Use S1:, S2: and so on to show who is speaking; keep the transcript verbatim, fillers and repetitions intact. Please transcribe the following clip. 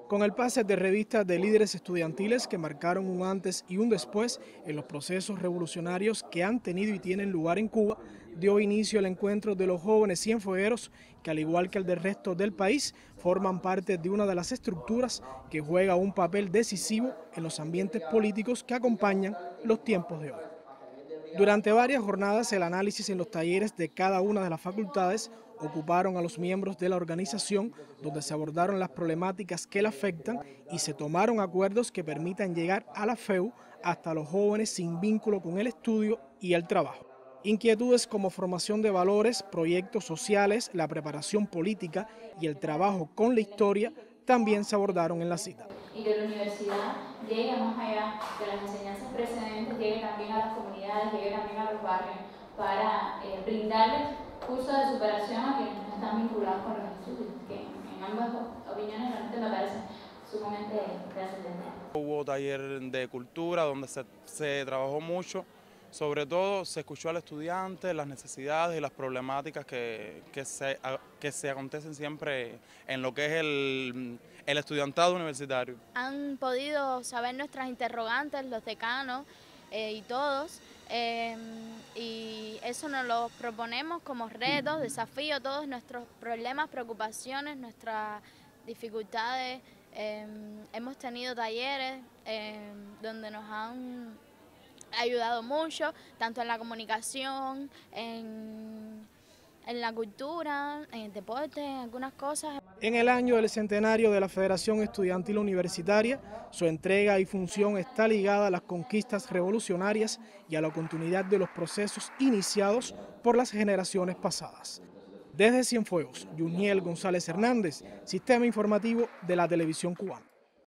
S1: Con el pase de revistas de líderes estudiantiles que marcaron un antes y un después en los procesos revolucionarios que han tenido y tienen lugar en Cuba, dio inicio el encuentro de los jóvenes cienfuegueros que, al igual que el del resto del país, forman parte de una de las estructuras que juega un papel decisivo en los ambientes políticos que acompañan los tiempos de hoy. Durante varias jornadas, el análisis en los talleres de cada una de las facultades ocuparon a los miembros de la organización, donde se abordaron las problemáticas que la afectan y se tomaron acuerdos que permitan llegar a la F E U hasta los jóvenes sin vínculo con el estudio y el trabajo. Inquietudes como formación de valores, proyectos sociales, la preparación política y el trabajo con la historia también se abordaron en la cita.
S2: Y que la universidad llegue más allá de las enseñanzas precedentes, llegue también a las comunidades, llegue también a los barrios, para eh, brindarles cursos de superación a quienes no están vinculados con los estudios, que en ambas opiniones realmente me parece sumamente trascendente.
S3: Hubo taller de cultura donde se, se trabajó mucho, sobre todo se escuchó al estudiante, las necesidades y las problemáticas que, que, se, que se acontecen siempre en lo que es el, el estudiantado universitario.
S4: Han podido saber nuestras interrogantes, los decanos eh, y todos, eh, y eso nos lo proponemos como retos, desafíos, todos nuestros problemas, preocupaciones, nuestras dificultades. Eh, hemos tenido talleres eh, donde nos han ayudado mucho, tanto en la comunicación, en, en la cultura, en el deporte, en algunas cosas.
S1: En el año del centenario de la Federación Estudiantil Universitaria, su entrega y función está ligada a las conquistas revolucionarias y a la continuidad de los procesos iniciados por las generaciones pasadas. Desde Cienfuegos, Yuniel González Hernández, Sistema Informativo de la Televisión Cubana.